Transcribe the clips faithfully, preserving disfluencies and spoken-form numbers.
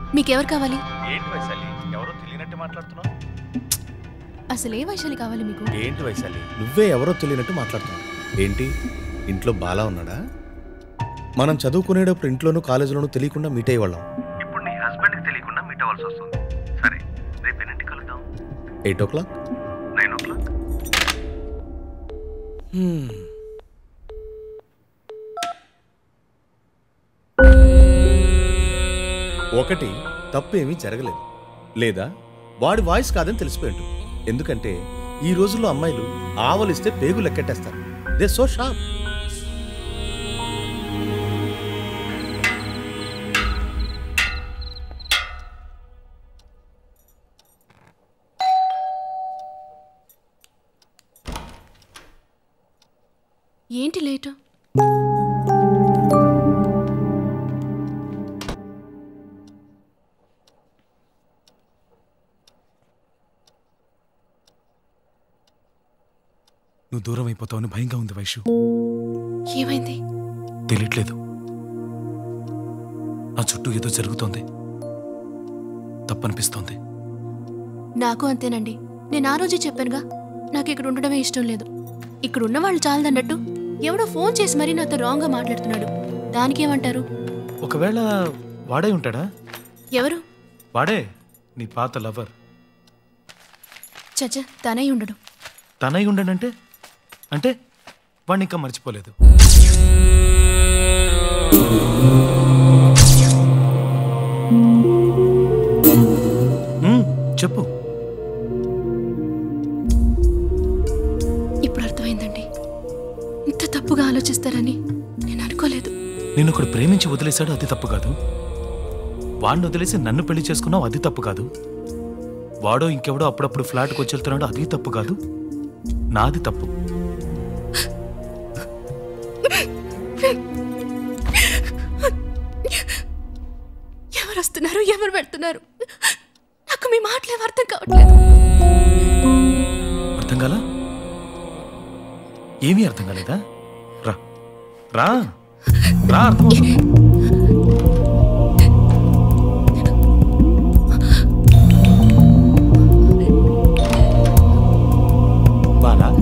మీకెవరు కావాలి? ఏంటి వైశాలి ఎవరో తెలియనట్టు మాట్లాడుతున్నావు? అసలు ఏ వైశాలి కావాలి మీకు? ఏంటి వైశాలి నువ్వే ఎవరో తెలియనట్టు మాట్లాడుతున్నావు? ఏంటి ఇంట్లో బాలా ఉన్నాడా? మనం చదువుకునేటప్పుడు ఇంట్లోనూ కాలేజీలోనూ తెలియకుండా మీట్ అయ్యేవాళ్ళం. ఇప్పుడు నీ హస్బెండ్కి తెలియకుండా మీట్ అవ్వాల్సి వస్తుంది. సరే రేపు ఎన్నింటికి కలుద్దాం? Eight o'clock nine o'clock ఒకటి తప్పు ఏమీ జరగలేదు, లేదా వాడి వాయిస్ కాదని తెలిసిపోయి ఉంటుంది. ఎందుకంటే ఈ రోజుల్లో అమ్మాయిలు ఆవలిస్తే పేగు లెక్కెట్టేస్తారు. They so sharp. ఏంటి లేటు? నువ్వు దూరం అయిపోతావని భయంగా ఉంది వైషు. ఏమైంది? తెలియట్లేదు. నా చుట్టూ ఏదో జరుగుతోంది, తప్పనిపిస్తోంది. నాకు అంతేనండి. నేను ఆ రోజే చెప్పానుగా, నాకు ఇక్కడ ఉండడమే ఇష్టం లేదు. ఇక్కడ ఉన్న వాళ్ళు చాలదన్నట్టు ఎవడో ఫోన్ చేసి మరీ నాతో రాంగ్గా మాట్లాడుతున్నాడు. దానికేమంటారు? ఒకవేళ వాడే ఉంటాడా? ఎవరు? వాడే, నీ పాత లవర్. చచ్చ, తనై ఉండడు. తనై ఉండడంటే అంటే వాడిని ఇంకా మర్చిపోలేదు. చెప్పు. ఇప్పుడు అర్థమైందండి. ఇంత తప్పుగా ఆలోచిస్తారని నేను అనుకోలేదు. నేను ఒకడు ప్రేమించి వదిలేశాడు, అది తప్పు కాదు. వాడిని వదిలేసి నన్ను పెళ్లి చేసుకున్నావు, అది తప్పు కాదు. వాడో ఇంకెవడో అప్పుడప్పుడు ఫ్లాట్కి వచ్చి వెళ్తున్నాడు, అది తప్పు కాదు. నాది తప్పు. ఎవరు వస్తున్నారు, ఎవరు పెడుతున్నారు? నాకు మీ మాటలేం అర్థం కావట్లేదు. అర్థం కాలా? ఏమీ అర్థం కాలేదా? రా రా రా అర్థం. బాలా,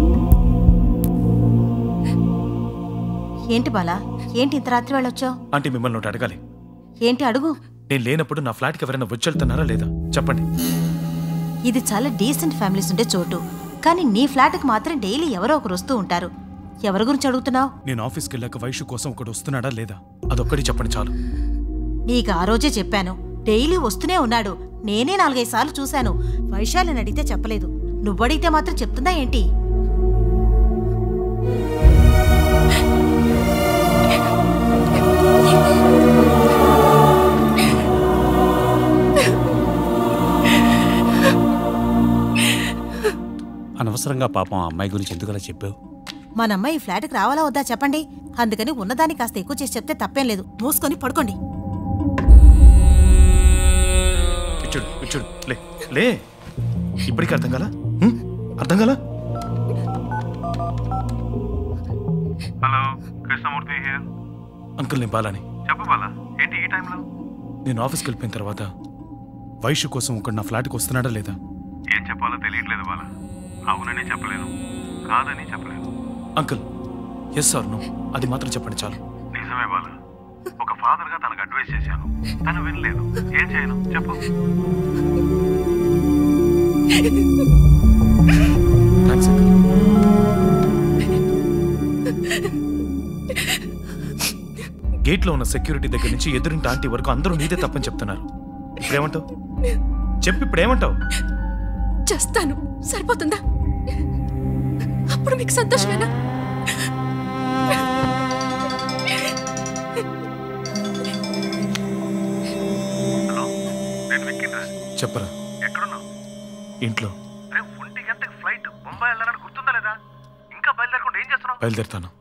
ఏంటి బాలా, ఏంటి ఇంత రాత్రి వెళ్ళొచ్చావు? అంటే మిమ్మల్ని ఒకటి అడగాలి. ఏంటి అడుగు. నేను లేనప్పుడు నా ఫ్లాట్కి ఎవరైనా వచ్చెళ్తున్నారా లేదా చెప్పండి. ఇది చాలా డీసెంట్ ఫ్యామిలీస్ ఉండే చోటు, కానీ నీ ఫ్లాట్కి మాత్రం డైలీ ఎవరో ఒకరు వస్తూ ఉంటారు. ఎవరి గురించి అడుగుతున్నావు? నేను ఆఫీస్కి వెళ్ళాక వైషు కోసం ఒకడు వస్తున్నాడా లేదా అదొక్కటి చెప్పండి చాలు. నీకు ఆ రోజే చెప్పాను, డైలీ వస్తూనే ఉన్నాడు. నేనే నాలుగైదు సార్లు చూశాను. వైశాలిని అడిగితే చెప్పలేదు, నువ్వు అడిగితే మాత్రం చెప్తుందా ఏంటి? అనవసరంగా పాపం అమ్మాయి గురించి ఎందుకలా చెప్పావు? మన అమ్మాయి ఈ ఫ్లాట్కి రావాలా వద్దా చెప్పండి. అందుకని ఉన్నదాన్ని కాస్త ఎక్కువ చేసి చెప్తే తప్పేం లేదు. మూసుకొని పడుకోండి. ఇచ్చుడు ఇచ్చుడు లే లే. ఇప్పటికీ అర్థం కాలా? అర్థం కాలా? Hello, Krishnamurthy here. అంకుల్ నేను బాలాని. చెప్పు బాలా, ఏంటి ఈ టైంలో? నేను ఆఫీస్కి వెళ్ళిపోయిన తర్వాత వైషు కోసం ఒకడు నా ఫ్లాట్కి వస్తున్నాడా లేదా? ఏం చెప్పాలో తెలియట్లేదు బాలా. అవునని చెప్పలేను, కాదని చెప్పలేను. అంకుల్ ఎస్ ఆర్ నో అది మాత్రం చెప్పండి చాలు. నిజమే బాలా, ఒక ఫాదర్ గా తనకు అడ్వైస్ చేశాను, తను వినలేదు. ఏం చేయను చెప్పు. Thanks uncle. గేట్లో ఉన్న సెక్యూరిటీ దగ్గర నుంచి ఎదురింటి ఆంటీ వరకు అందరూ నీదే తప్పని చెప్తున్నారు. ఇప్పుడేమంటావు చెప్పి, ఇప్పుడేమంటావు? చేస్తాను, సరిపోతుందా? అప్పుడు మీకు సంతోషమేనా? హలో, నేను విక్కిండ్రా. చెప్పరా. ఎక్కడున్నావు? ఇంట్లో. రేపు ఒంటి గంటకి ఫ్లైట్ బొంబాయి వెళ్ళాలని గుర్తుందా లేదా? ఇంకా బయలుదేరకుండా ఏం చేస్తున్నావు? బయలుదేరుతాను.